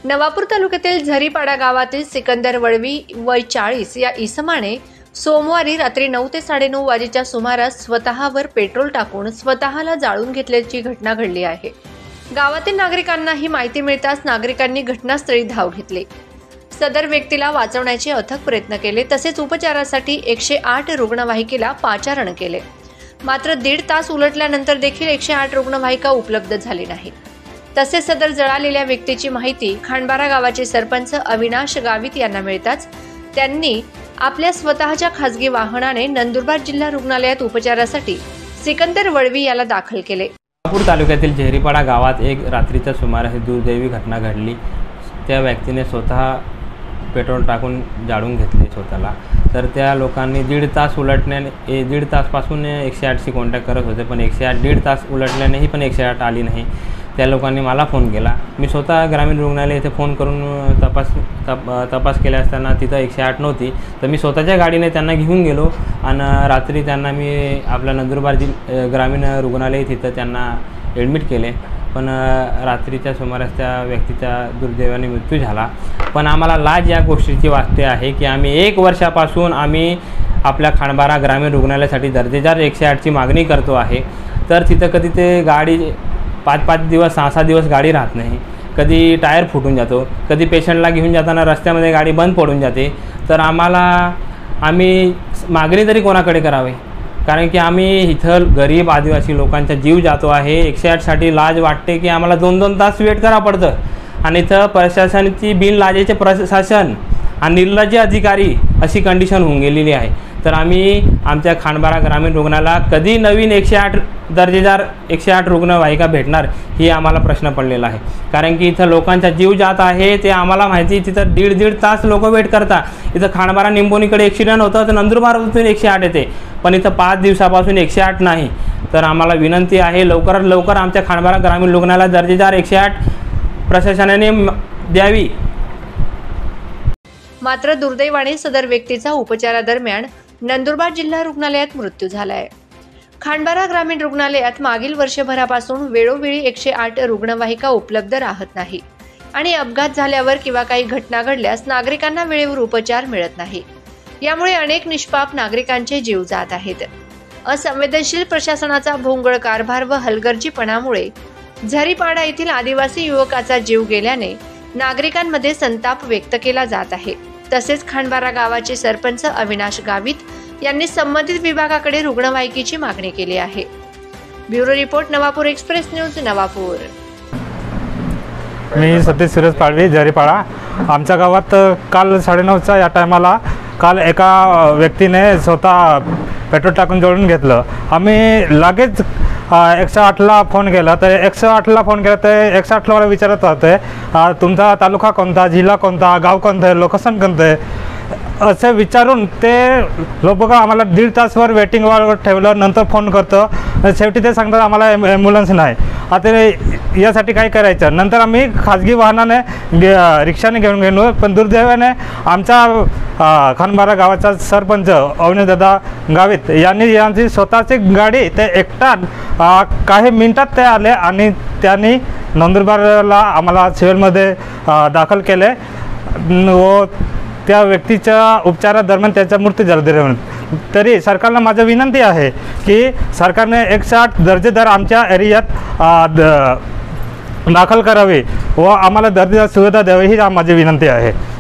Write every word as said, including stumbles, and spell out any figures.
नवापूर तालुक्यातील झरीपाडा गावातील सिकंदर वळवी वय चाळीस या इसमाने सोमवारी रात्री नऊ ते साडेनऊ वाजेच्या सुमारास स्वतःवर पेट्रोल टाकून स्वतःला जाळून घेतल्याची घटना घडली आहे। गावातील नागरिकांना ही माहिती मिळताच नागरिकांनी घटनास्थळी धाव घेतली। सदर व्यक्तीला वाचवण्याचे अथक प्रयत्न केले, तसेच उपचारासाठी एकशे आठ रुग्णवाहिकेला पाचारण केले। मात्र दीड तास उलटल्यानंतर देखील एकशे आठ रुग्णवाहिका उपलब्ध झाली नाही। तसेच सदर जळालेल्या व्यक्तीची माहिती खांडबारा गावाचे सरपंच अविनाश गावित यांना मिळताच त्यांनी आपल्या स्वतःच्या खासगी वाहनाने नंदुरबार जिल्हा रुग्णालयात उपचारासाठी सिकंदर वळवी याला दाखल केले। नवापूर तालुक्यातील झरीपाडा गावात एक रात्रीच्या सुमारास दुर्दैवी घटना घडली। त्या व्यक्तीने स्वतः पेट्रोल टाकून जाळून घेतले स्वतःला। तर त्या लोकांनी दीड तास उलटण्याने दीड तासपासून एकशे आठशी कॉन्टॅक्ट करत होते, पण एकशे आठ दीड तास उलटल्यानेही पण एकशे आठ आली नाही। त्या लोकांनी मला फोन केला। मी स्वतः ग्रामीण रुग्णालय येथे फोन करून तपास तप तपास केले असताना तिथं एकशे आठ नव्हती। तर मी स्वतःच्या गाडीने त्यांना घेऊन गेलो आणि रात्री त्यांना मी आपल्या नंदुरबार जिल्हा ग्रामीण रुग्णालय तिथं त्यांना ॲडमिट केले। पण रात्रीच्या सुमारास त्या व्यक्तीचा दुर्दैवाने मृत्यू झाला। पण आम्हाला लाज या गोष्टीची वाटते आहे की आम्ही एक वर्षापासून आम्ही आपल्या खांडबारा ग्रामीण रुग्णालयासाठी दर्जेदार एकशे आठची मागणी करतो आहे। तर तिथं कधी ते गाडी पाच पाच दिवस सहा सहा दिवस गाडी राहत नाही, कधी टायर फुटून जातो, कधी पेशंटला घेऊन जाताना रस्त्यामध्ये गाडी बंद पडून जाते। तर आम्हाला आम्ही मागणी तरी कोणाकडे करावे, कारण की आम्ही इथं गरीब आदिवासी लोकांचा जीव जातो आहे। एकशे आठसाठी लाज वाटते की आम्हाला दोन दोन तास वेट करावं पडतं आणि इथं प्रशासनाची बिनलाजेचे प्रशासन आणि निर्लज्ज अधिकारी अशी कंडिशन होऊन गेलेली आहे। तर आम्ही आमच्या खांडबारा ग्रामीण रुग्णाला कधी नवीन एकशे आठ दर्जेदार एकशे आठ रुग्णवाहिका भेटणार ही आम्हाला प्रश्न पडलेला आहे, कारण की इथं लोकांचा जीव जात आहे। ते आम्हाला माहिती, तिथं दीड दीड तास लोक वेट करतात। इथं खांडबारा निंबोनीकडे ॲक्सिडेंट होतं तर नंदुरबारमधून एकशे आठ येते, पण इथं पाच दिवसापासून एकशे आठ नाही। तर आम्हाला विनंती आहे, लवकरात लवकर आमच्या खांडबारा ग्रामीण रुग्णाला दर्जेदार एकशे आठ प्रशासनाने द्यावी। मात्र दुर्दैवाने सदर व्यक्तीचा उपचारादरम्यान नंदुरबार जिल्हा रुग्णालयात मृत्यू झालाय। खांडबारा ग्रामीण रुग्णालयात मागील वर्षभरापासून वेळोवेळी एकशे आठ रुग्णवाहिका उपलब्ध राहत नाही आणि अपघात झाल्यावर किंवा काही घटना घडल्यास नागरिकांना वेळेवर उपचार मिळत नाही। यामुळे अनेक निष्पाप नागरिकांचे जीव जात आहेत। असंवेदनशील प्रशासनाचा भोंगळ कारभार व हलगर्जीपणामुळे झरीपाडा येथील आदिवासी युवकाचा जीव गेल्याने नागरिकांमध्ये संताप व्यक्त केला जात आहे। तसेच खांडबारा गावाचे सरपंच अविनाश गावित यांनी संबंधित विभागाकडे रुग्णवाहिकेची मागणी केली आहे। Bureau report, Navapur express news, Navapur. मी सतीश सुरेश पाडवी, झरीपाडा। आमच्या गावात काल साडेनऊच्या या टायमाला काल एका व्यक्तीने स्वतः पेट्रोल टाकून जोडून घेतलं। आम्ही लगेच एकशे आठला फोन केला, तर एकशे आठला फोन केला तर एकशे आठला मला विचारत होते तुमचा तालुका कोणता, जिल्हा कोणता, गाव कोणतं आहे, लोकेशन कोणतं आहे असं विचारून ते लोक आम्हाला दीड तासवर वेटिंगवर ठेवलं। नंतर फोन करतो, शेवटी ते सांगतात आम्हाला ॲम्ब्युलन्स नाही। आता यासाठी काय करायचं? नंतर आम्ही खाजगी वाहनाने रिक्षाने घेऊन गेलो, पण दुर्दैवाने आमच्या खांडबारा गावाचा सरपंच अविनाशदादा गावित यांनी यांची स्वतःची गाडी ते एकटा काही मिनिटात ते आले आणि त्यांनी नंदुरबारला आम्हाला सिव्हिलमध्ये दाखल केले व त्या व्यक्तीच्या उपचारादरम्यान त्याचा मृत्यू झाला। तरी सरकारला माझी विनंती आहे की सरकारने एकशे आठ दर्जेदार आमच्या एरियात दाखल करावे व आम्हाला दर्जेदार सुविधा द्यावी ही माझी विनंती आहे।